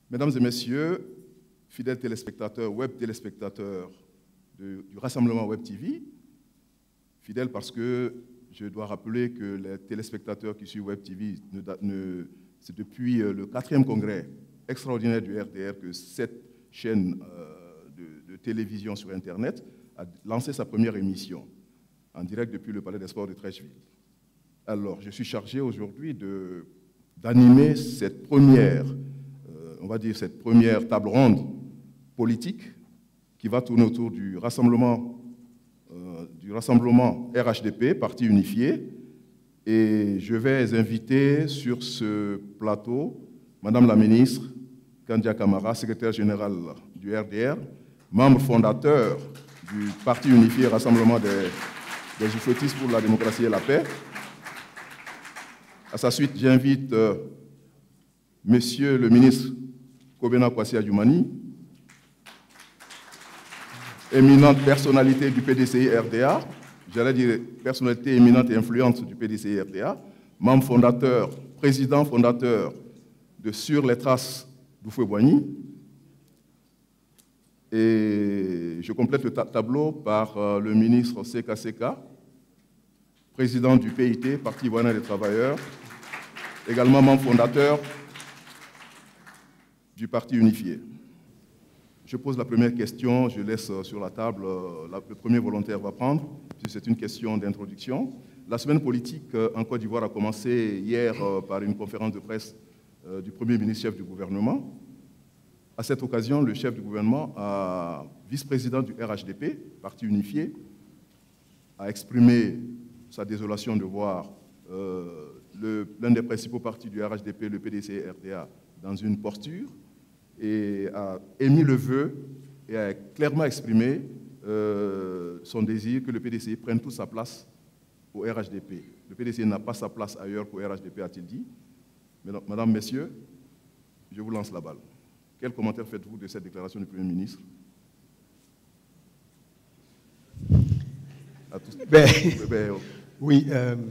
Mesdames et messieurs, fidèles téléspectateurs, web téléspectateurs du Rassemblement Web TV, fidèles parce que je dois rappeler que les téléspectateurs qui suivent Web TV, c'est depuis le 4e congrès extraordinaire du RDR que cette chaîne de télévision sur Internet a lancé sa première émission en direct depuis le Palais des Sports de Treichville. Alors, je suis chargé aujourd'hui d'animer cette première, on va dire cette première table ronde politique qui va tourner autour du rassemblement RHDP, Parti unifié. Et je vais inviter sur ce plateau Madame la ministre Kandia Camara, secrétaire générale du RDR, membre fondateur du Parti unifié Rassemblement des Oufouettistes pour la démocratie et la paix. À sa suite, j'invite Monsieur le ministre Kobena Kwasi Adjoumani, éminente personnalité du PDCI RDA, j'allais dire personnalité éminente et influente du PDCI RDA, membre fondateur, président fondateur de Sur les traces d'Oufoué-Boigny. Et je complète le tableau par le ministre Seka Seka, président du PIT, Parti Ivoirien des Travailleurs, également membre fondateur du Parti unifié. Je pose la première question, je laisse sur la table, le premier volontaire va prendre, c'est une question d'introduction. La semaine politique en Côte d'Ivoire a commencé hier par une conférence de presse du Premier ministre chef du gouvernement. À cette occasion, le chef du gouvernement, vice-président du RHDP, Parti unifié, a exprimé sa désolation de voir l'un des principaux partis du RHDP, le PDCI-RDA, dans une posture, et a émis le vœu et a clairement exprimé son désir que le PDCI prenne toute sa place au RHDP. Le PDCI n'a pas sa place ailleurs qu'au RHDP, a-t-il dit. Madame, Messieurs, je vous lance la balle. Quel commentaire faites-vous de cette déclaration du Premier ministre? Oui,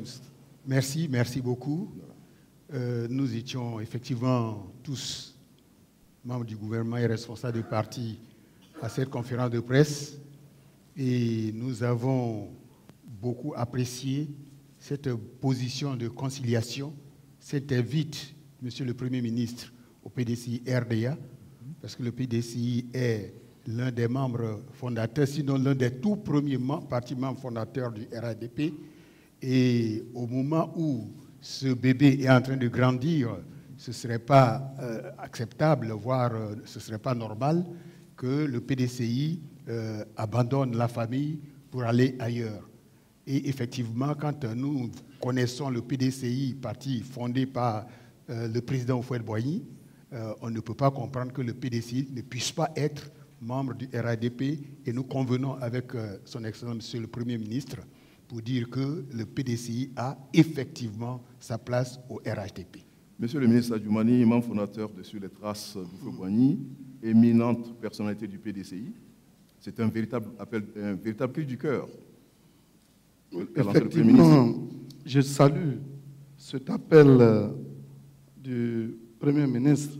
merci beaucoup. Nous étions effectivement tous membres du gouvernement et responsables du parti à cette conférence de presse et nous avons beaucoup apprécié cette position de conciliation, cette invite, Monsieur le Premier ministre, au PDCI RDA, parce que le PDCI est l'un des membres fondateurs, sinon l'un des tout premiers partis membres fondateurs du RHDP. Et au moment où ce bébé est en train de grandir, ce ne serait pas acceptable, voire ce ne serait pas normal que le PDCI abandonne la famille pour aller ailleurs. Et effectivement, quand nous connaissons le PDCI, parti fondé par le président Houphouët-Boigny, on ne peut pas comprendre que le PDCI ne puisse pas être membre du RHDP et nous convenons avec son Excellence Monsieur le Premier ministre pour dire que le PDCI a effectivement sa place au RHDP. Monsieur le ministre Adjoumani, membre fondateur de Sur les traces d'Oufoué-Boigny, éminente personnalité du PDCI, c'est un véritable appel, un véritable cri du cœur. Effectivement, je salue cet appel du Premier ministre.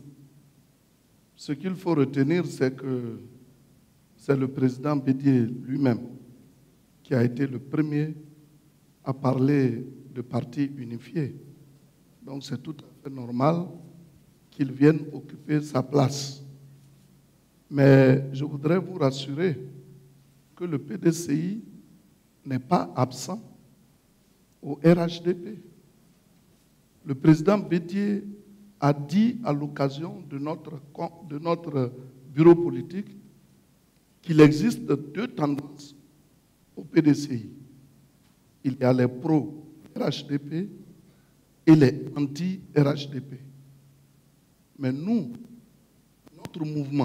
Ce qu'il faut retenir, c'est que c'est le président Bédié lui-même qui a été le premier à parler de parti unifié. Donc c'est tout à fait normal qu'il vienne occuper sa place. Mais je voudrais vous rassurer que le PDCI n'est pas absent au RHDP. Le président Bédié a dit à l'occasion de notre bureau politique qu'il existe deux tendances au PDCI. Il y a les pro-RHDP et les anti-RHDP. Mais nous, notre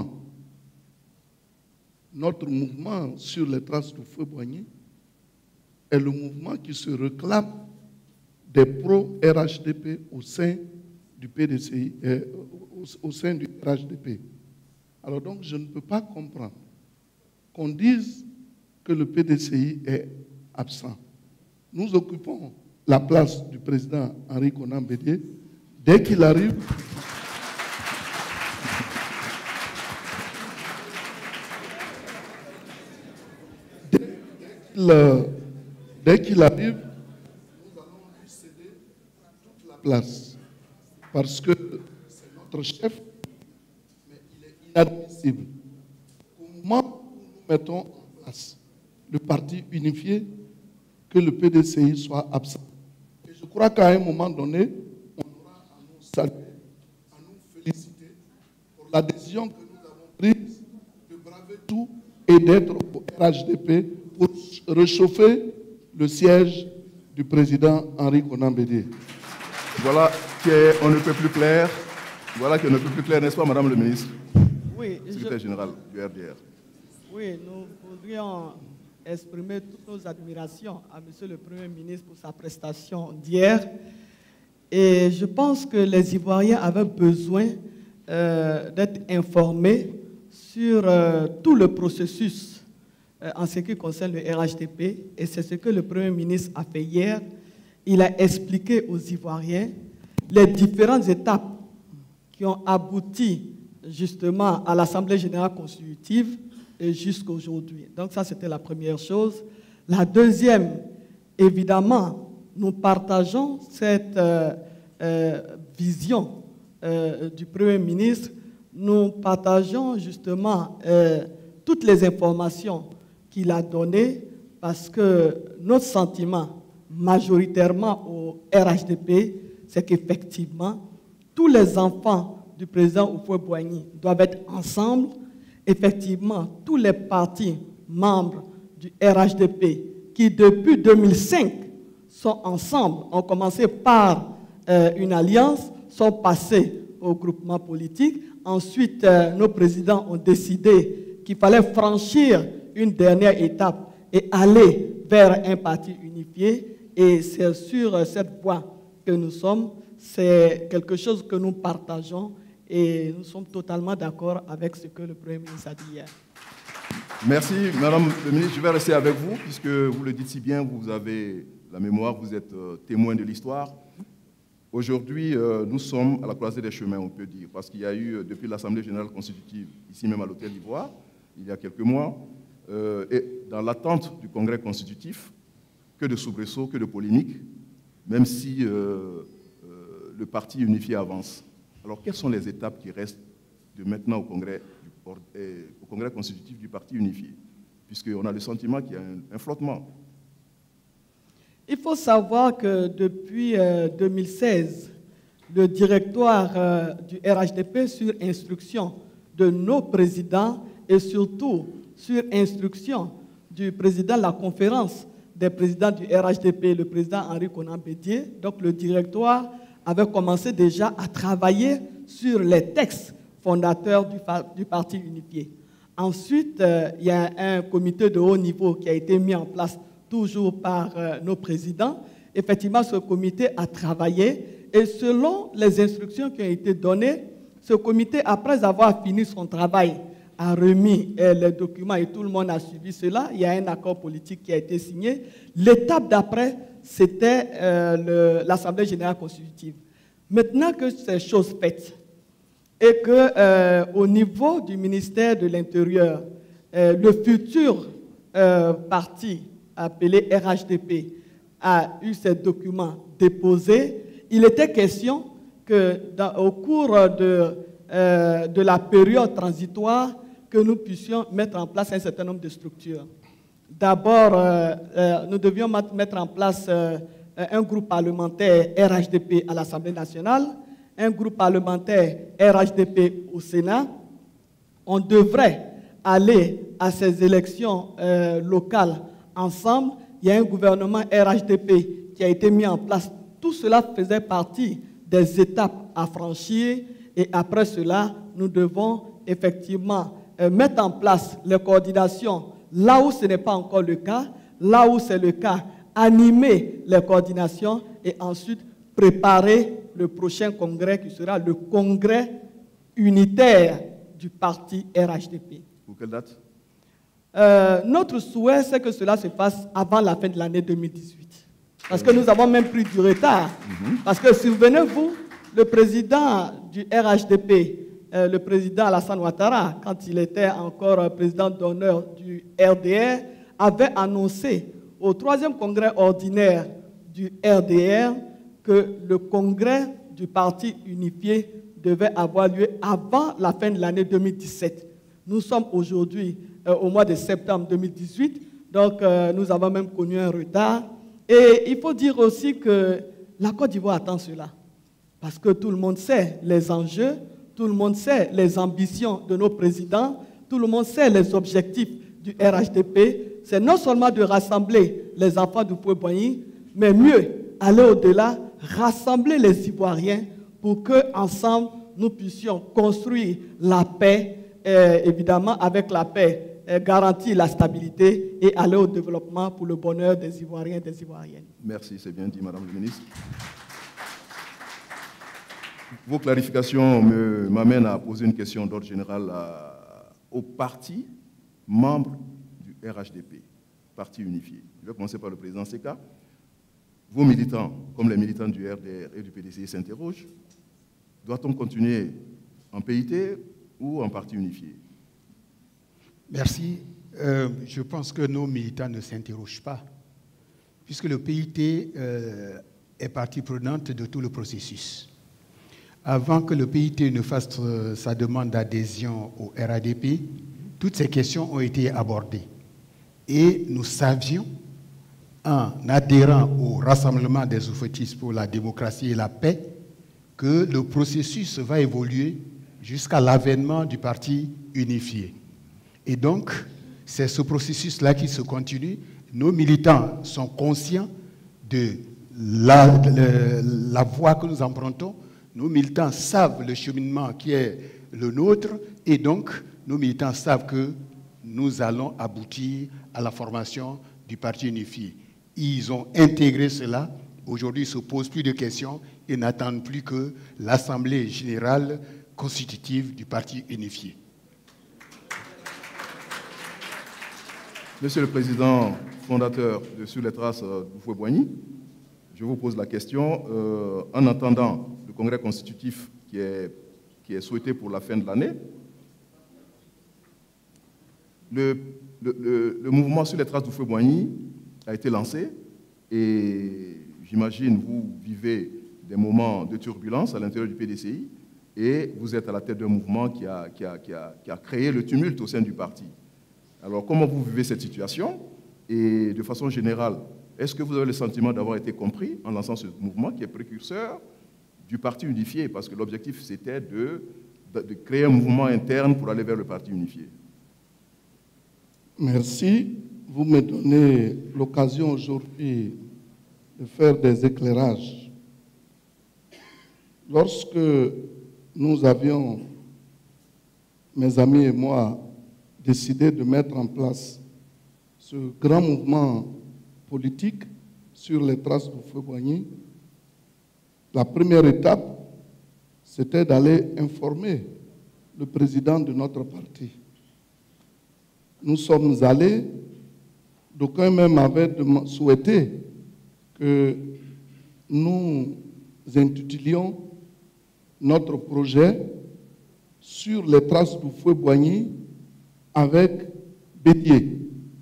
mouvement sur les traces du feu Boigny est le mouvement qui se réclame des pro-RHDP au sein du PDCI, au sein du RHDP. Alors donc, je ne peux pas comprendre qu'on dise que le PDCI est absent. Nous occupons la place du président Henri Konan Bédié. Dès qu'il arrive, dès qu'il arrive, nous allons lui céder toute la place. Parce que c'est notre chef, mais il est inadmissible. Au moment où nous mettons en place le parti unifié, que le PDCI soit absent. Et je crois qu'à un moment donné, on aura à nous saluer, à nous féliciter pour la décision que nous avons prise de braver tout et d'être au RHDP pour réchauffer le siège du président Henri Konan Bédié. Voilà qu'on ne peut plus clair. Voilà qu'on ne peut plus clair, n'est-ce pas, Madame le ministre? Oui, secrétaire général du RDR. Oui, nous voudrions exprimer toutes nos admirations à Monsieur le Premier ministre pour sa prestation d'hier. Et je pense que les Ivoiriens avaient besoin d'être informés sur tout le processus en ce qui concerne le RHDP. Et c'est ce que le Premier ministre a fait hier. Il a expliqué aux Ivoiriens les différentes étapes qui ont abouti justement à l'Assemblée générale constitutive et jusqu'à aujourd'hui. Donc ça, c'était la première chose. La deuxième, évidemment, nous partageons cette vision du Premier ministre. Nous partageons justement toutes les informations qu'il a données parce que notre sentiment, majoritairement au RHDP, c'est qu'effectivement, tous les enfants du président Houphouët-Boigny doivent être ensemble. Effectivement, tous les partis membres du RHDP qui, depuis 2005, sont ensemble, ont commencé par une alliance, sont passés au groupement politique. Ensuite, nos présidents ont décidé qu'il fallait franchir une dernière étape et aller vers un parti unifié. Et c'est sur cette voie que nous sommes. C'est quelque chose que nous partageons et nous sommes totalement d'accord avec ce que le Premier ministre a dit hier. Merci, Madame le ministre. Je vais rester avec vous, puisque vous le dites si bien, vous avez la mémoire, vous êtes témoin de l'histoire. Aujourd'hui, nous sommes à la croisée des chemins, on peut dire, parce qu'il y a eu, depuis l'Assemblée générale constitutive, ici même à l'Hôtel d'Ivoire, il y a quelques mois, et dans l'attente du Congrès constitutif, que de soubresauts, que de polémiques, même si le parti unifié avance. Alors, quelles sont les étapes qui restent de maintenant au Congrès constitutif du parti unifié? Puisqu'on a le sentiment qu'il y a un flottement. Il faut savoir que depuis 2016, le directoire du RHDP, sur instruction de nos présidents et surtout sur instruction du président de la conférence des présidents du RHDP, le président Henri Konan Bédié, donc le directoire avait commencé déjà à travailler sur les textes fondateurs du parti unifié. Ensuite, il y a un comité de haut niveau qui a été mis en place toujours par nos présidents. Effectivement, ce comité a travaillé et selon les instructions qui ont été données, ce comité, après avoir fini son travail, a remis les documents et tout le monde a suivi cela. Il y a un accord politique qui a été signé. L'étape d'après, c'était l'Assemblée générale constitutive. Maintenant que ces choses faites et qu'au niveau du ministère de l'Intérieur, le futur parti appelé RHDP a eu ces documents déposés, il était question qu'au cours de la période transitoire, que nous puissions mettre en place un certain nombre de structures. D'abord, nous devions mettre en place un groupe parlementaire RHDP à l'Assemblée nationale, un groupe parlementaire RHDP au Sénat. On devrait aller à ces élections locales ensemble. Il y a un gouvernement RHDP qui a été mis en place. Tout cela faisait partie des étapes à franchir et après cela, nous devons effectivement mettre en place les coordinations là où ce n'est pas encore le cas, là où c'est le cas, animer les coordinations et ensuite préparer le prochain congrès qui sera le congrès unitaire du parti RHDP. Pour quelle date? Notre souhait, c'est que cela se fasse avant la fin de l'année 2018. Parce que nous avons même pris du retard. Parce que, souvenez-vous, le président du RHDP, le président Alassane Ouattara, quand il était encore président d'honneur du RDR, avait annoncé au 3e congrès ordinaire du RDR que le congrès du Parti unifié devait avoir lieu avant la fin de l'année 2017. Nous sommes aujourd'hui au mois de septembre 2018, donc nous avons même connu un retard. Et il faut dire aussi que la Côte d'Ivoire attend cela, parce que tout le monde sait les enjeux, tout le monde sait les ambitions de nos présidents, tout le monde sait les objectifs du RHDP. C'est non seulement de rassembler les enfants du Houphouët-Boigny, mais mieux, aller au-delà, rassembler les Ivoiriens pour qu'ensemble, nous puissions construire la paix, évidemment avec la paix, garantir la stabilité et aller au développement pour le bonheur des Ivoiriens et des Ivoiriennes. Merci, c'est bien dit, Madame le ministre. Vos clarifications m'amènent à poser une question d'ordre général aux partis membres du RHDP, Parti unifié. Je vais commencer par le président Seka. Vos militants, comme les militants du RDR et du PDCI, s'interrogent. Doit-on continuer en PIT ou en parti unifié? Merci. Je pense que nos militants ne s'interrogent pas, puisque le PIT est partie prenante de tout le processus. Avant que le PIT ne fasse sa demande d'adhésion au RHDP, toutes ces questions ont été abordées. Et nous savions, en adhérant au Rassemblement des oufouettistes pour la démocratie et la paix, que le processus va évoluer jusqu'à l'avènement du parti unifié. Et donc, c'est ce processus-là qui se continue. Nos militants sont conscients de la voie que nous empruntons. Nos militants savent le cheminement qui est le nôtre. Et donc, nos militants savent que nous allons aboutir à la formation du parti unifié. Ils ont intégré cela. Aujourd'hui, ils ne se posent plus de questions et n'attendent plus que l'Assemblée générale constitutive du parti unifié. Monsieur le Président fondateur de Sur les traces du Houphouët-Boigny, je vous pose la question. En attendant le congrès constitutif qui est souhaité pour la fin de l'année, le mouvement Sur les traces du Houphouët-Boigny a été lancé et j'imagine vous vivez des moments de turbulence à l'intérieur du PDCI et vous êtes à la tête d'un mouvement qui a créé le tumulte au sein du parti. Alors, comment vous vivez cette situation? Et de façon générale, est-ce que vous avez le sentiment d'avoir été compris en lançant ce mouvement qui est précurseur du parti unifié? Parce que l'objectif, c'était de créer un mouvement interne pour aller vers le parti unifié. Merci. Vous me donnez l'occasion aujourd'hui de faire des éclairages. Lorsque nous avions, mes amis et moi, décidé de mettre en place ce grand mouvement politique sur les traces du Houphouët-Boigny, la première étape, c'était d'aller informer le président de notre parti. Nous sommes allés, d'aucuns même avaient souhaité que nous intitulions notre projet sur les traces du Houphouët-Boigny avec Bédié.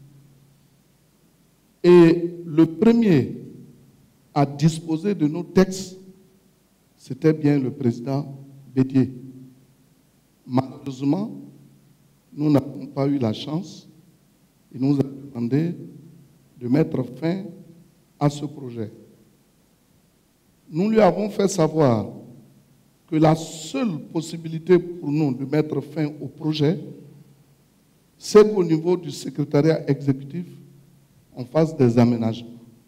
Et le premier à disposer de nos textes, c'était bien le président Bédié. Malheureusement, nous n'avons pas eu la chance. Il nous a demandé de mettre fin à ce projet. Nous lui avons fait savoir que la seule possibilité pour nous de mettre fin au projet, c'est qu'au niveau du secrétariat exécutif, on fasse des aménagements.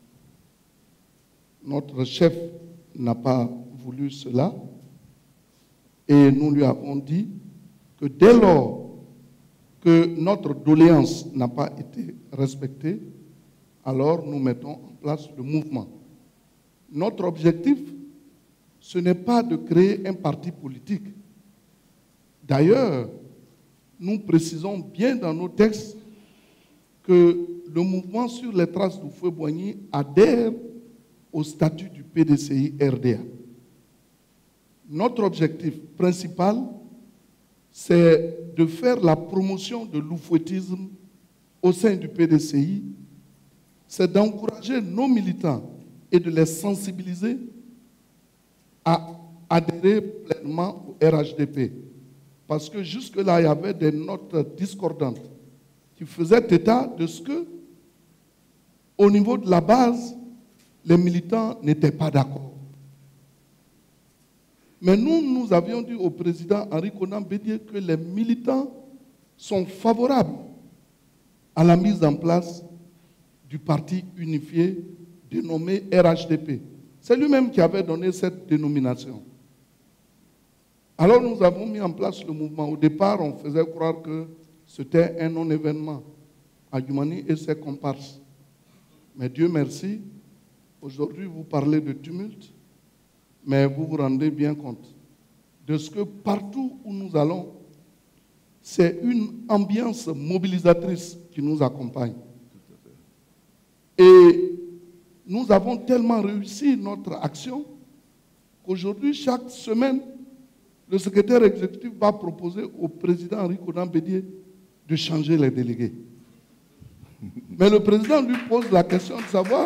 Notre chef n'a pas voulu cela et nous lui avons dit que dès lors que notre doléance n'a pas été respectée, alors nous mettons en place le mouvement. Notre objectif, ce n'est pas de créer un parti politique. D'ailleurs, nous précisons bien dans nos textes que le mouvement sur les traces du Houphouët-Boigny adhère au statut du PDCI RDA. Notre objectif principal, c'est de faire la promotion de l'oufouettisme au sein du PDCI, c'est d'encourager nos militants et de les sensibiliser à adhérer pleinement au RHDP. Parce que jusque-là, il y avait des notes discordantes qui faisaient état de ce que, au niveau de la base, les militants n'étaient pas d'accord. Mais nous avions dit au président Henri Konan Bédié que les militants sont favorables à la mise en place du parti unifié dénommé RHDP. C'est lui-même qui avait donné cette dénomination. Alors nous avons mis en place le mouvement. Au départ, on faisait croire que c'était un non-événement. Adjoumani et ses comparses. Mais Dieu merci, aujourd'hui vous parlez de tumulte, mais vous vous rendez bien compte de ce que partout où nous allons, c'est une ambiance mobilisatrice qui nous accompagne. Et nous avons tellement réussi notre action qu'aujourd'hui, chaque semaine, le secrétaire exécutif va proposer au président Henri Konan Bédié de changer les délégués. Mais le président lui pose la question de savoir,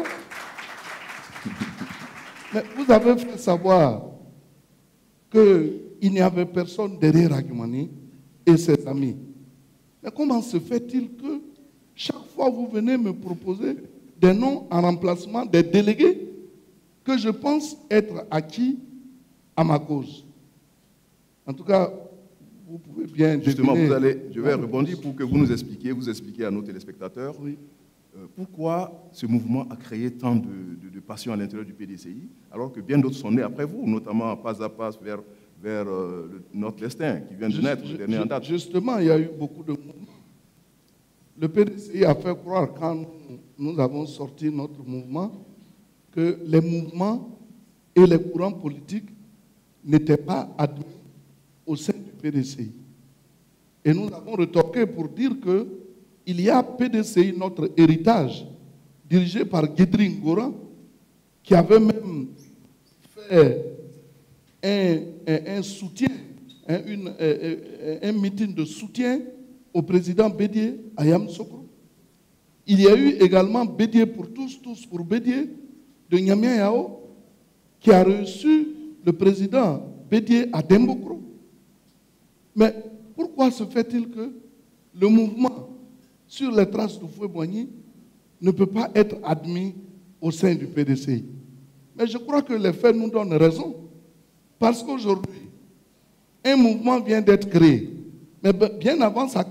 mais vous avez fait savoir qu'il n'y avait personne derrière Adjoumani et ses amis. Mais comment se fait-il que chaque fois vous venez me proposer des noms en remplacement des délégués que je pense être acquis à ma cause? En tout cas, vous pouvez bien... Justement, je vais rebondir pour que vous nous expliquiez à nos téléspectateurs, oui, pourquoi ce mouvement a créé tant de passion à l'intérieur du PDCI, alors que bien d'autres sont nés après vous, notamment pas à pas vers notre destin qui vient de naître, le dernier en date. Justement, il y a eu beaucoup de mouvements. Le PDCI a fait croire, quand nous avons sorti notre mouvement, que les mouvements et les courants politiques n'étaient pas admis au sein du PDCI. Et nous avons retorqué pour dire qu'il y a PDCI, notre héritage, dirigé par Guédry Ngora, qui avait même fait un soutien, un meeting de soutien au président Bédié à Yamoussoukro. Il y a eu également Bédié pour tous pour Bédié de Nyamia Yao, qui a reçu le président Bédié à Dembokro. Mais pourquoi se fait-il que le mouvement sur les traces de Houphouët-Boigny ne peut pas être admis au sein du PDCI? Mais je crois que les faits nous donnent raison. Parce qu'aujourd'hui, un mouvement vient d'être créé. Mais bien avant sa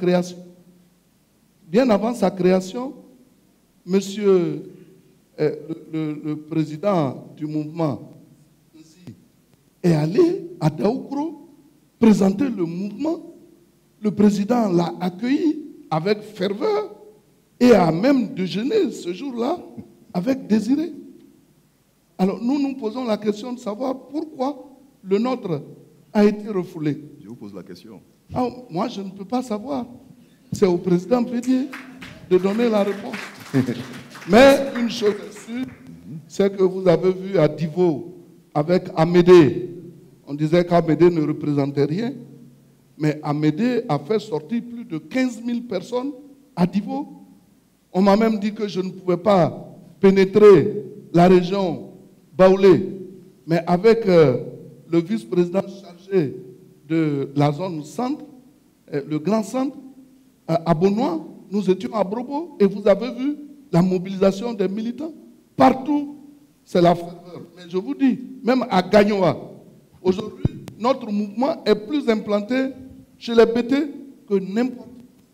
création, monsieur le président du mouvement est allé à Daoukro présenter le mouvement. Le président l'a accueilli avec ferveur et a même déjeuné ce jour-là avec Désiré. Alors nous nous posons la question de savoir pourquoi le nôtre a été refoulé. Je vous pose la question. Ah, moi, je ne peux pas savoir. C'est au président Bédié de donner la réponse. Mais une chose est sûre, c'est que vous avez vu à Divo avec Amédée. On disait qu'Amédée ne représentait rien. Mais Amédée a fait sortir plus de 15 000 personnes à Divo. On m'a même dit que je ne pouvais pas pénétrer la région Baoulé. Mais avec le vice-président chargé de la zone centre, le grand centre, à Bonois, nous étions à Brobo et vous avez vu la mobilisation des militants. Partout, c'est la ferveur. Mais je vous dis, même à Gagnoa, aujourd'hui, notre mouvement est plus implanté chez les BT que n'importe.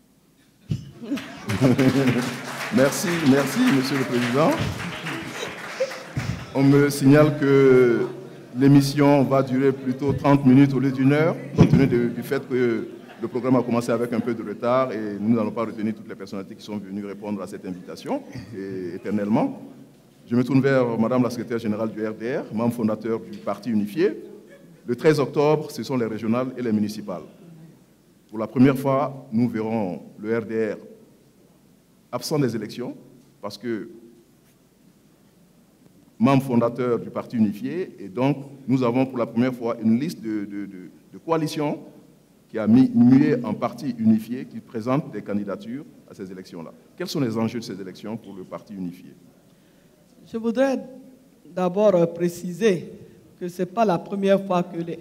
Merci, Monsieur le Président. On me signale que l'émission va durer plutôt 30 minutes au lieu d'une heure, compte tenu du fait que le programme a commencé avec un peu de retard et nous n'allons pas retenir toutes les personnalités qui sont venues répondre à cette invitation éternellement. Je me tourne vers Madame la secrétaire générale du RDR, membre fondateur du Parti unifié. Le 13 octobre, ce sont les régionales et les municipales. Pour la première fois, nous verrons le RDR absent des élections parce que membre fondateur du Parti unifié, et donc nous avons pour la première fois une liste de coalitions qui a mué en parti unifié, qui présente des candidatures à ces élections-là. Quels sont les enjeux de ces élections pour le parti unifié? Je voudrais d'abord préciser que ce n'est pas la première fois que le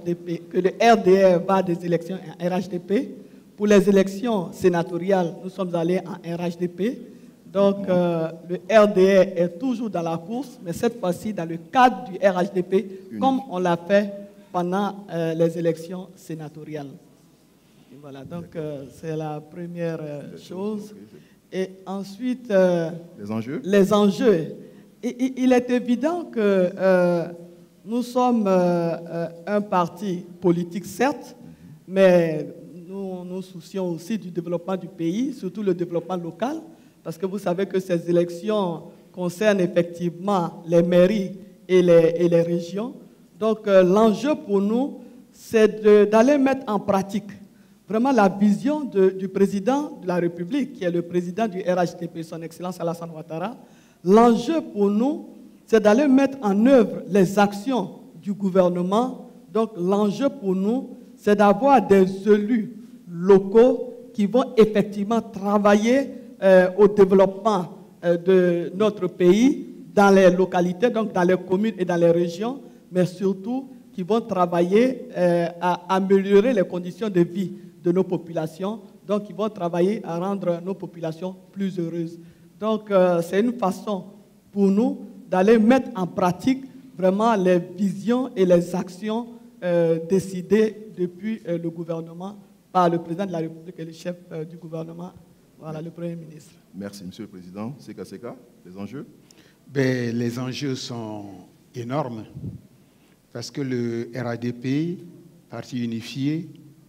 RDR va des élections en RHDP. Pour les élections sénatoriales, nous sommes allés en RHDP. Donc, le RDR est toujours dans la course, mais cette fois-ci dans le cadre du RHDP, comme on l'a fait pendant les élections sénatoriales. Et voilà, donc c'est la première chose. Et ensuite, les enjeux. Il est évident que nous sommes un parti politique, certes, mais nous nous soucions aussi du développement du pays, surtout le développement local, parce que vous savez que ces élections concernent effectivement les mairies et les régions. Donc l'enjeu pour nous, c'est d'aller mettre en pratique vraiment la vision du président de la République, qui est le président du RHDP, son Excellence Alassane Ouattara. L'enjeu pour nous, c'est d'aller mettre en œuvre les actions du gouvernement. Donc l'enjeu pour nous, c'est d'avoir des élus locaux qui vont effectivement travailler au développement de notre pays dans les localités, donc dans les communes et dans les régions, mais surtout qui vont travailler à améliorer les conditions de vie de nos populations, donc qui vont travailler à rendre nos populations plus heureuses. Donc c'est une façon pour nous d'aller mettre en pratique vraiment les visions et les actions décidées depuis le gouvernement par le président de la République et le chef du gouvernement, voilà, le Premier ministre. Merci, Monsieur le Président. Seka Seka, les enjeux? Les enjeux sont énormes parce que le RHDP, Parti unifié,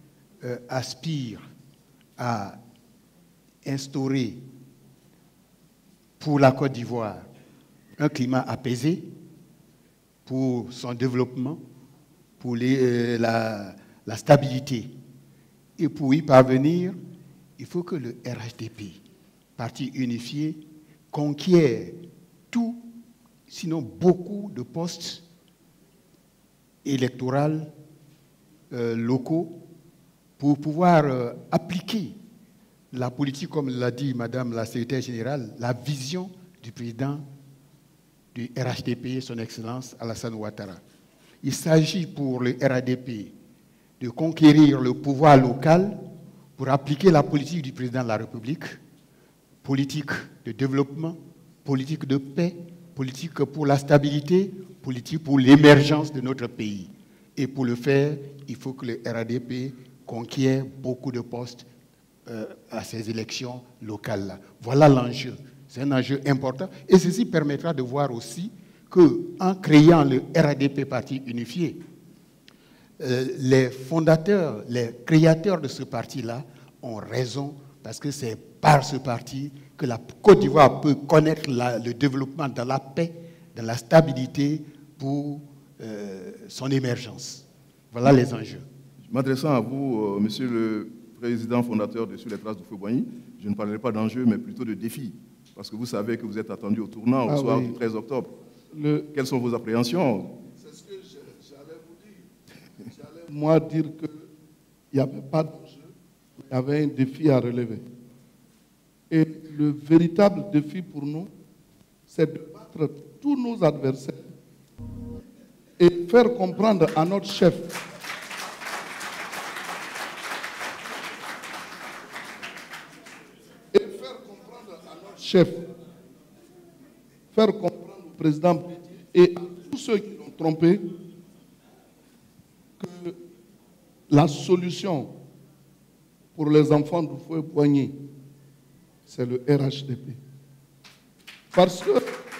aspire à instaurer pour la Côte d'Ivoire un climat apaisé pour son développement, pour la stabilité. Et pour y parvenir, il faut que le RHDP, Parti unifié, conquiert tout, sinon beaucoup de postes électoraux locaux pour pouvoir appliquer la politique, comme l'a dit Madame la Secrétaire générale, la vision du président du RHDP, son Excellence Alassane Ouattara. Il s'agit pour le RHDP de conquérir le pouvoir local pour appliquer la politique du président de la République, politique de développement, politique de paix, politique pour la stabilité, politique pour l'émergence de notre pays. Et pour le faire, il faut que le RHDP conquiert beaucoup de postes à ces élections locales-là. Voilà l'enjeu. C'est un enjeu important. Et ceci permettra de voir aussi qu'en créant le RHDP Parti unifié, les fondateurs, les créateurs de ce parti-là ont raison, parce que c'est par ce parti que la Côte d'Ivoire peut connaître le développement dans la paix, dans la stabilité pour son émergence. Voilà les enjeux. M'adressant à vous, Monsieur le Président fondateur de Sur les traces du Houphouët-Boigny, je ne parlerai pas d'enjeux, mais plutôt de défis, parce que vous savez que vous êtes attendu au tournant au soir du 13 octobre. Quelles sont vos appréhensions? C'est ce que j'allais vous dire. J'allais, moi, dire qu'il n'y avait pas d'enjeu, mais il y avait un défi à relever. Et le véritable défi pour nous, c'est de battre tous nos adversaires et faire comprendre à notre chef faire comprendre au président et à tous ceux qui l'ont trompé que la solution pour les enfants du Houphouët-Boigny, c'est le RHDP. Parce que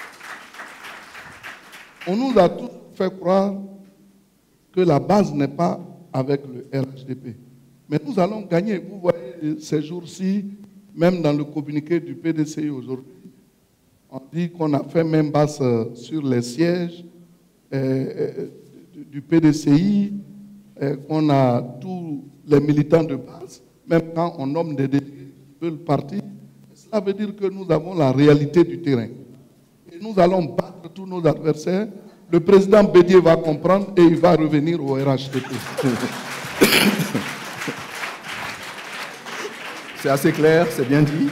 on nous a tous fait croire que la base n'est pas avec le RHDP. Mais nous allons gagner. Vous voyez, ces jours-ci, même dans le communiqué du PDCI aujourd'hui, on dit qu'on a fait même base sur les sièges du PDCI, qu'on a tous les militants de base, même quand on nomme des délégués qui veulent partir. Cela veut dire que nous avons la réalité du terrain. Et nous allons battre tous nos adversaires. Le président Bédié va comprendre et il va revenir au RHDP. C'est assez clair, c'est bien dit.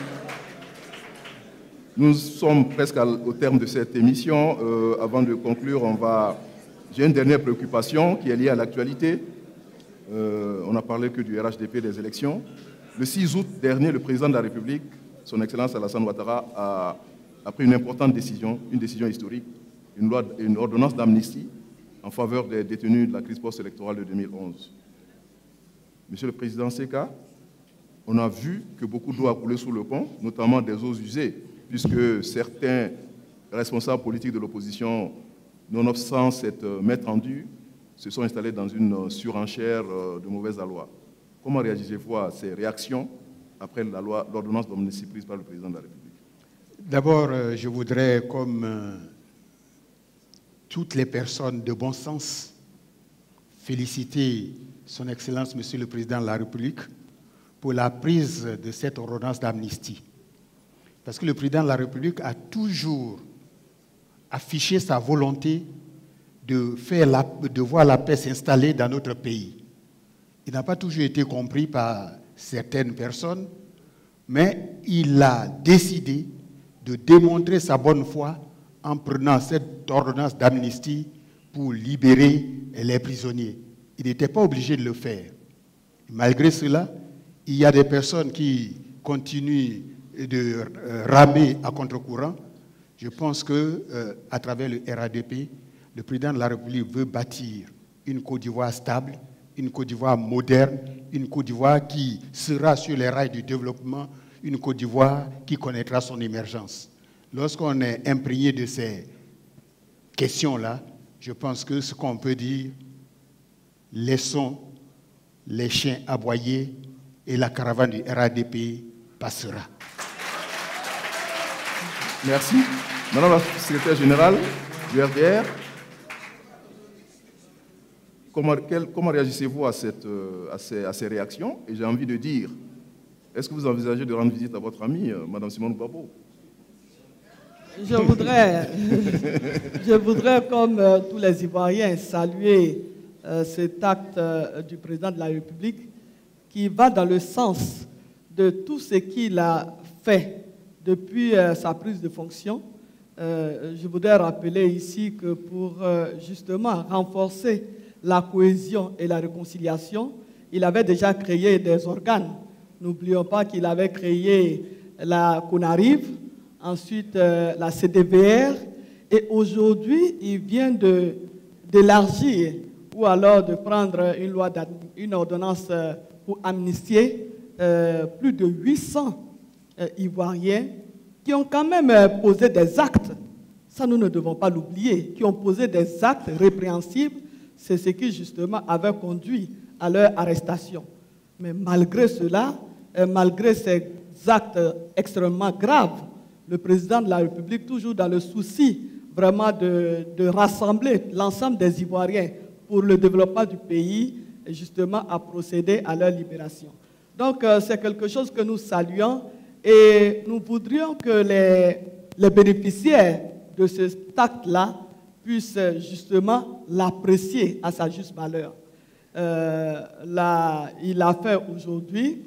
Nous sommes presque au terme de cette émission. Avant de conclure, j'ai une dernière préoccupation qui est liée à l'actualité. On n'a parlé que du RHDP des élections. Le 6 août dernier, le président de la République, son Excellence Alassane Ouattara, a pris une importante décision, une décision historique, une ordonnance d'amnistie en faveur des détenus de la crise post-électorale de 2011. Monsieur le Président Séka, on a vu que beaucoup d'eau a coulé sous le pont, notamment des eaux usées, puisque certains responsables politiques de l'opposition, nonobstant cette main tendue, se sont installés dans une surenchère de mauvaise loi. Comment réagissez-vous à ces réactions après l'ordonnance d'amnistie prise par le président de la République? D'abord, je voudrais, comme toutes les personnes de bon sens, féliciter son Excellence, Monsieur le Président de la République, pour la prise de cette ordonnance d'amnistie. Parce que le Président de la République a toujours affiché sa volonté de voir la paix s'installer dans notre pays. Il n'a pas toujours été compris par certaines personnes, mais il a décidé de démontrer sa bonne foi en prenant cette ordonnance d'amnistie pour libérer les prisonniers. Il n'était pas obligé de le faire. Malgré cela, il y a des personnes qui continuent de ramer à contre-courant. Je pense qu'à travers le RHDP, le président de la République veut bâtir une Côte d'Ivoire stable, une Côte d'Ivoire moderne, une Côte d'Ivoire qui sera sur les rails du développement, une Côte d'Ivoire qui connaîtra son émergence. Lorsqu'on est imprégné de ces questions-là, je pense que ce qu'on peut dire, laissons les chiens aboyer et la caravane du RHDP passera. Merci. Madame la secrétaire générale du RDR, comment réagissez-vous à ces réactions? Et j'ai envie de dire, est-ce que vous envisagez de rendre visite à votre amie, Madame Simone Gbagbo? Je voudrais, comme tous les Ivoiriens, saluer cet acte du président de la République qui va dans le sens de tout ce qu'il a fait depuis sa prise de fonction. Je voudrais rappeler ici que pour justement renforcer la cohésion et la réconciliation, il avait déjà créé des organes. N'oublions pas qu'il avait créé la CONARIV, ensuite la CDVR, et aujourd'hui, il vient d'élargir ou alors de prendre une ordonnance pour amnistier plus de 800 Ivoiriens qui ont quand même posé des actes, ça nous ne devons pas l'oublier, qui ont posé des actes répréhensibles. C'est ce qui justement avait conduit à leur arrestation. Mais malgré cela, malgré ces actes extrêmement graves, le président de la République, toujours dans le souci vraiment de rassembler l'ensemble des Ivoiriens pour le développement du pays, justement a procédé à leur libération. Donc c'est quelque chose que nous saluons et nous voudrions que les bénéficiaires de cet acte-là puissent justement l'apprécier à sa juste valeur. Il a fait aujourd'hui,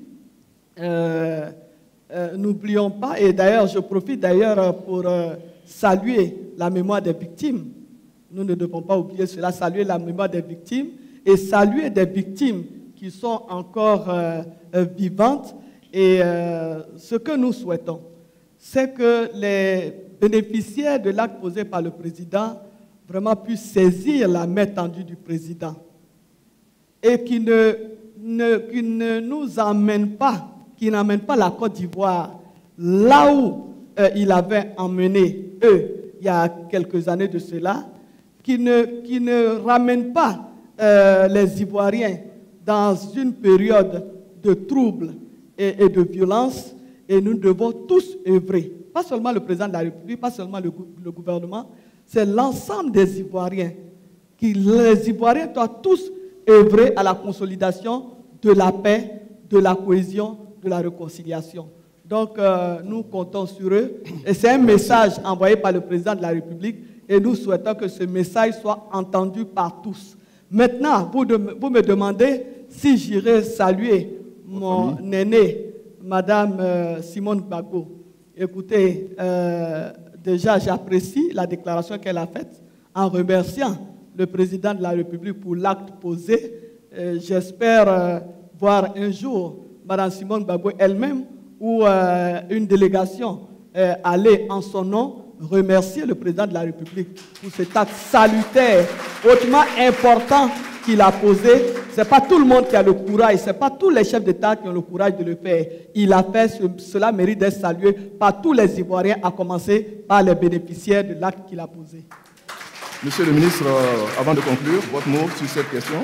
n'oublions pas, et d'ailleurs je profite d'ailleurs pour saluer la mémoire des victimes. Nous ne devons pas oublier cela, saluer la mémoire des victimes et saluer des victimes qui sont encore vivantes. Et ce que nous souhaitons, c'est que les bénéficiaires de l'acte posé par le président vraiment puissent saisir la main tendue du président et qui ne nous amène pas, qui n'amène pas la Côte d'Ivoire là où il avait emmené eux il y a quelques années de cela, qui ne ramène pas les Ivoiriens dans une période de troubles et de violence, et nous devons tous œuvrer, pas seulement le président de la République, pas seulement le gouvernement, c'est l'ensemble des Ivoiriens. Les Ivoiriens doivent tous œuvrer à la consolidation de la paix, de la cohésion, de la réconciliation. Donc nous comptons sur eux, et c'est un message envoyé par le président de la République, et nous souhaitons que ce message soit entendu par tous. Maintenant, vous me demandez si j'irai saluer mon aîné, Madame Simone Gbagbo. Écoutez, déjà j'apprécie la déclaration qu'elle a faite en remerciant le président de la République pour l'acte posé. J'espère voir un jour Madame Simone Gbagbo elle-même ou une délégation aller en son nom remercier le président de la République pour cet acte salutaire, hautement important qu'il a posé. Ce n'est pas tout le monde qui a le courage, ce n'est pas tous les chefs d'État qui ont le courage de le faire. Il a fait, cela mérite d'être salué par tous les Ivoiriens, à commencer par les bénéficiaires de l'acte qu'il a posé. Monsieur le ministre, avant de conclure, votre mot sur cette question.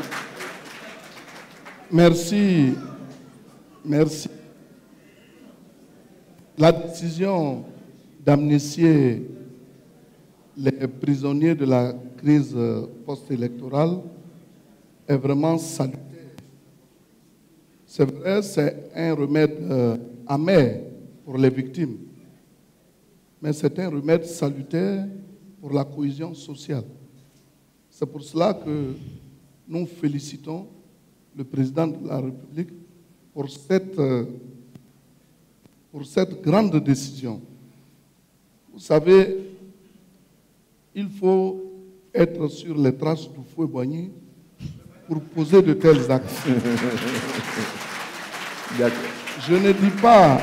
Merci. Merci. La décision d'amnistier les prisonniers de la crise post-électorale est vraiment salutaire. C'est vrai, c'est un remède amer pour les victimes, mais c'est un remède salutaire pour la cohésion sociale. C'est pour cela que nous félicitons le président de la République pour cette grande décision. Vous savez, il faut être sur les traces du Houphouët-Boigny pour poser de tels actes. Je ne dis pas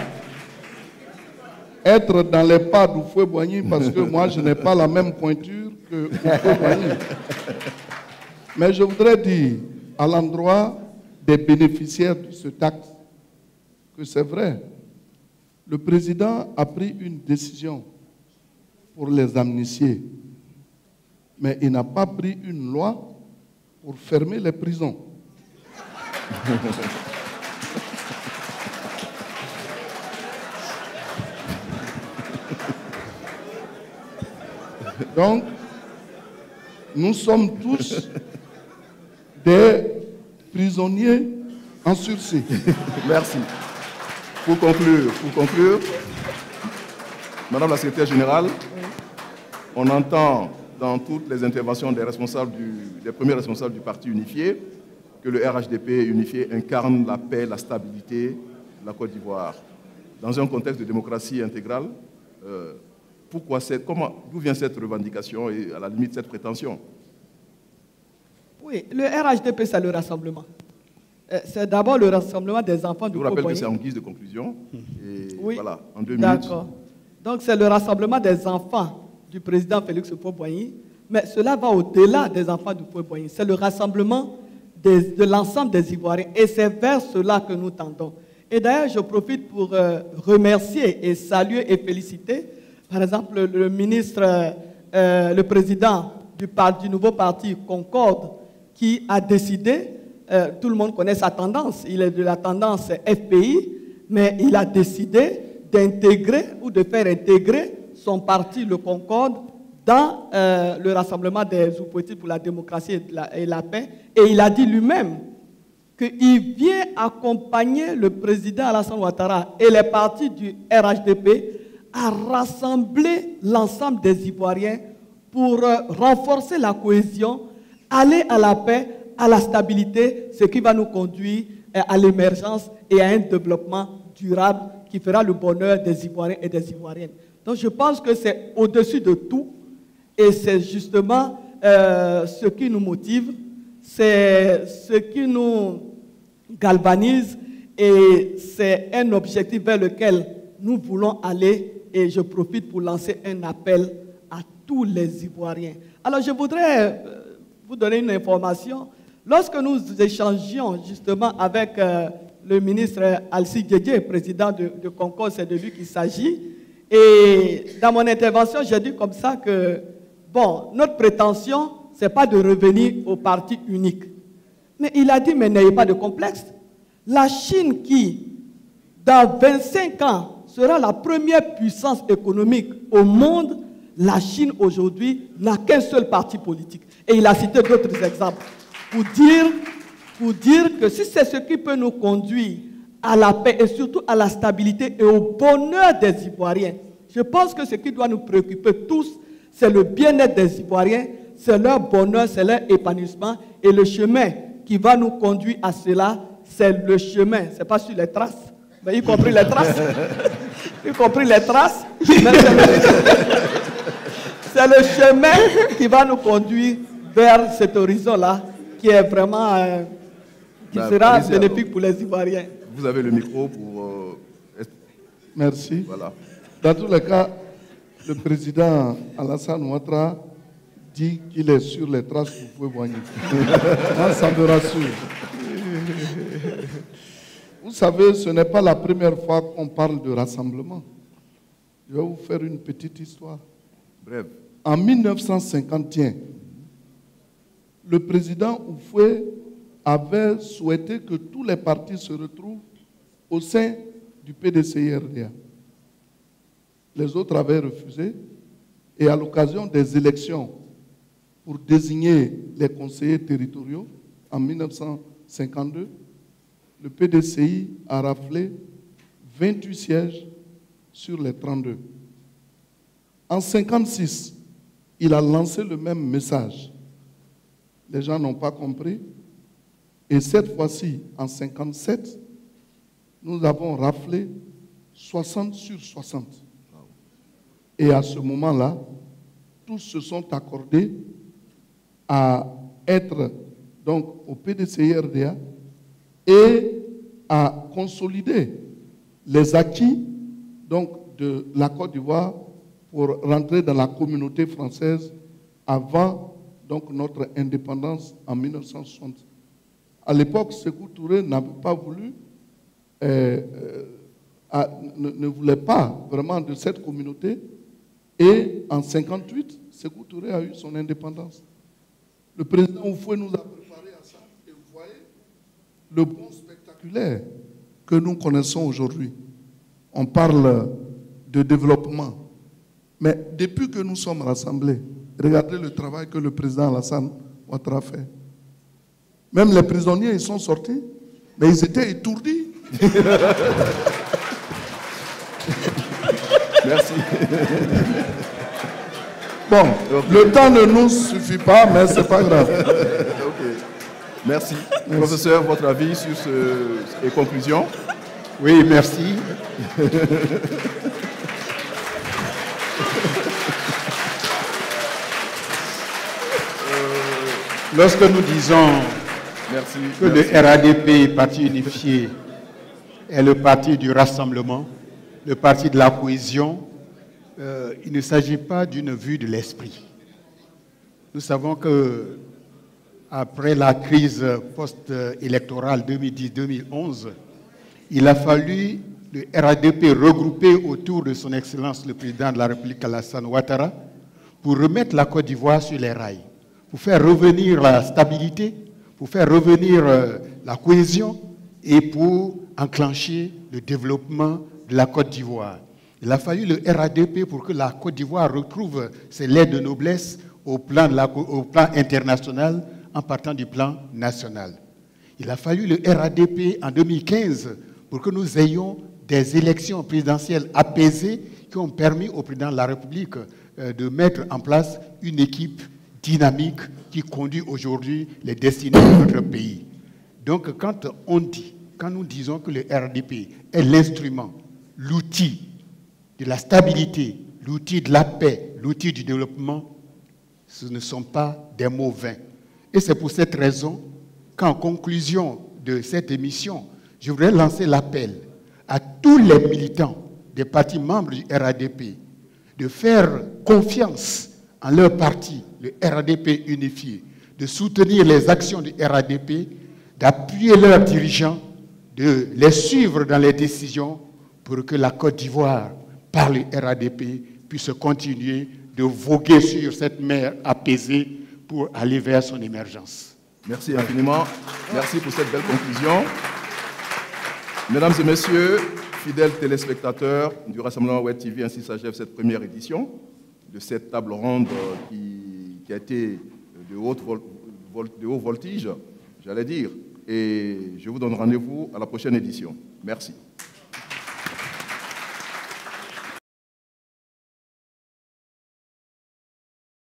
être dans les pas du Houphouët-Boigny parce que moi, je n'ai pas la même pointure que Houphouët-Boigny. Mais je voudrais dire à l'endroit des bénéficiaires de ce acte que c'est vrai. Le président a pris une décision pour les amnistier, mais il n'a pas pris une loi pour fermer les prisons. Donc, nous sommes tous des prisonniers en sursis. Merci. Pour conclure, Madame la secrétaire générale, on entend dans toutes les interventions des premiers responsables du parti unifié que le RHDP unifié incarne la paix, la stabilité de la Côte d'Ivoire. Dans un contexte de démocratie intégrale, d'où vient cette revendication et à la limite cette prétention? Oui, le RHDP, c'est le rassemblement. C'est d'abord le rassemblement des enfants du Houphouët-Boigny. Je vous rappelle que c'est en guise de conclusion. Et oui, voilà, en 2 minutes. D'accord. Donc c'est le rassemblement des enfants du président Félix Houphouët-Boigny, mais cela va au-delà des enfants du Houphouët-Boigny. C'est le rassemblement de l'ensemble des Ivoiriens. Et c'est vers cela que nous tendons. Et d'ailleurs, je profite pour remercier et saluer et féliciter, par exemple, le ministre, le président du nouveau parti Concorde, qui a décidé, tout le monde connaît sa tendance, il est de la tendance FPI, mais il a décidé d'intégrer ou de faire intégrer son parti, le Concorde, dans le rassemblement des Houphouëtites pour la démocratie et la paix. Et il a dit lui-même qu'il vient accompagner le président Alassane Ouattara et les partis du RHDP à rassembler l'ensemble des Ivoiriens pour renforcer la cohésion, aller à la paix, à la stabilité, ce qui va nous conduire à l'émergence et à un développement durable qui fera le bonheur des Ivoiriens et des Ivoiriennes. Donc je pense que c'est au-dessus de tout et c'est justement ce qui nous motive, c'est ce qui nous galvanise et c'est un objectif vers lequel nous voulons aller et je profite pour lancer un appel à tous les Ivoiriens. Alors je voudrais vous donner une information. Lorsque nous échangions justement avec le ministre Alci Diédié, président de Concorde, c'est de lui qu'il s'agit, et dans mon intervention, j'ai dit comme ça que, bon, notre prétention, ce n'est pas de revenir au parti unique. Mais il a dit, mais n'ayez pas de complexe. La Chine qui, dans 25 ans, sera la première puissance économique au monde, la Chine aujourd'hui n'a qu'un seul parti politique. Et il a cité d'autres exemples pour dire que si c'est ce qui peut nous conduire à la paix et surtout à la stabilité et au bonheur des Ivoiriens, je pense que ce qui doit nous préoccuper tous, c'est le bien-être des Ivoiriens, c'est leur bonheur, c'est leur épanouissement et le chemin qui va nous conduire à cela, c'est le chemin, ce n'est pas sur les traces mais y compris les traces. Y compris les traces. C'est le chemin qui va nous conduire vers cet horizon-là, qui est vraiment, qui sera bénéfique pour les Ivoiriens. Vous avez le micro pour... Merci. Voilà. Dans tous les cas, le président Alassane Ouattara dit qu'il est sur les traces que vous pouvez voir. Moi, ça me rassure. Vous savez, ce n'est pas la première fois qu'on parle de rassemblement. Je vais vous faire une petite histoire. Bref. En 1951, le président Houphouët avait souhaité que tous les partis se retrouvent au sein du PDCI-RDA. Les autres avaient refusé et à l'occasion des élections pour désigner les conseillers territoriaux en 1952, le PDCI a raflé 28 sièges sur les 32. En 1956, il a lancé le même message. Les gens n'ont pas compris. Et cette fois-ci, en 1957, nous avons raflé 60 sur 60. Et à ce moment-là, tous se sont accordés à être donc au PDCI-RDA et à consolider les acquis donc, de la Côte d'Ivoire pour rentrer dans la communauté française avant donc, notre indépendance en 1960. À l'époque, Sékou Touré n'avait pas voulu, ne voulait pas vraiment de cette communauté. Et en 1958, Sékou Touré a eu son indépendance. Le président Houphouët nous a préparé à ça. Et vous voyez le bond spectaculaire que nous connaissons aujourd'hui. On parle de développement. Mais depuis que nous sommes rassemblés, regardez le travail que le président Alassane Ouattara fait. Même les prisonniers, ils sont sortis, mais ils étaient étourdis. Merci. Bon, le temps ne nous suffit pas, mais ce n'est pas grave. Okay. Merci. Professeur, votre avis sur ces conclusions? Oui, merci. Lorsque nous disons que le RADP, Parti unifié, est le parti du rassemblement, le parti de la cohésion, il ne s'agit pas d'une vue de l'esprit. Nous savons que après la crise post-électorale 2010-2011, il a fallu le RADP regrouper autour de son Excellence le Président de la République Alassane Ouattara pour remettre la Côte d'Ivoire sur les rails, pour faire revenir la stabilité, pour faire revenir la cohésion et pour enclencher le développement de la Côte d'Ivoire. Il a fallu le RADP pour que la Côte d'Ivoire retrouve ses lettres de noblesse au plan international en partant du plan national. Il a fallu le RADP en 2015 pour que nous ayons des élections présidentielles apaisées qui ont permis au président de la République de mettre en place une équipe dynamique qui conduit aujourd'hui les destinées de notre pays. Donc quand nous disons que le RADP est l'instrument, l'outil de la stabilité, l'outil de la paix, l'outil du développement, ce ne sont pas des mots vains. Et c'est pour cette raison qu'en conclusion de cette émission, je voudrais lancer l'appel à tous les militants des partis membres du RADP de faire confiance en leur parti, le RADP unifié, de soutenir les actions du RADP, d'appuyer leurs dirigeants, de les suivre dans les décisions pour que la Côte d'Ivoire, par le RADP, puisse continuer de voguer sur cette mer apaisée pour aller vers son émergence. Merci infiniment. Merci pour cette belle conclusion. Mesdames et messieurs, fidèles téléspectateurs du Rassemblement Web TV, ainsi s'achève cette première édition de cette table ronde qui a été de haut voltige, j'allais dire. Et je vous donne rendez-vous à la prochaine édition. Merci.